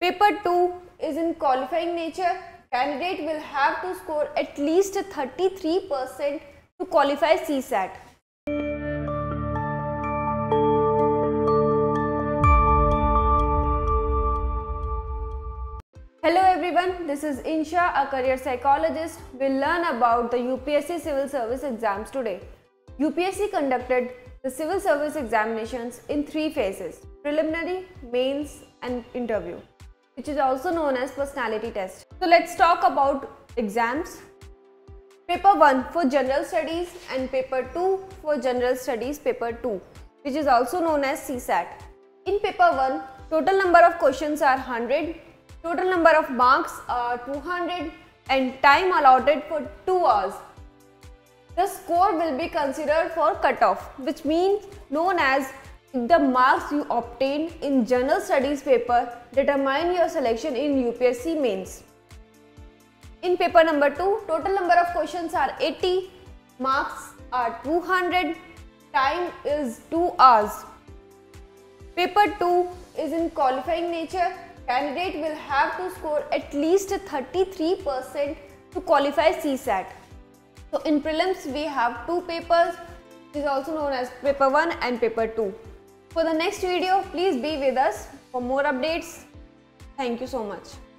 Paper 2 is in qualifying nature. Candidate will have to score at least 33% to qualify CSAT. Hello everyone, this is Insha, a career psychologist. We'll learn about the UPSC Civil Service exams today. UPSC conducted the civil service examinations in 3 phases: preliminary, mains and interview, which is also known as personality test. So let's talk about exams. Paper 1 for general studies and paper 2 for general studies paper 2, which is also known as CSAT. In paper 1, total number of questions are 100, total number of marks are 200 and time allotted for 2 hours. The score will be considered for cutoff, which means known as the marks you obtained in general studies paper determine your selection in UPSC mains. In paper number 2, total number of questions are 80, marks are 200, time is 2 hours. Paper 2 is in qualifying nature. Candidate will have to score at least 33% to qualify CSAT. So in prelims we have 2 papers, which is also known as paper 1 and paper 2. For the next video, please be with us for more updates. Thank you so much.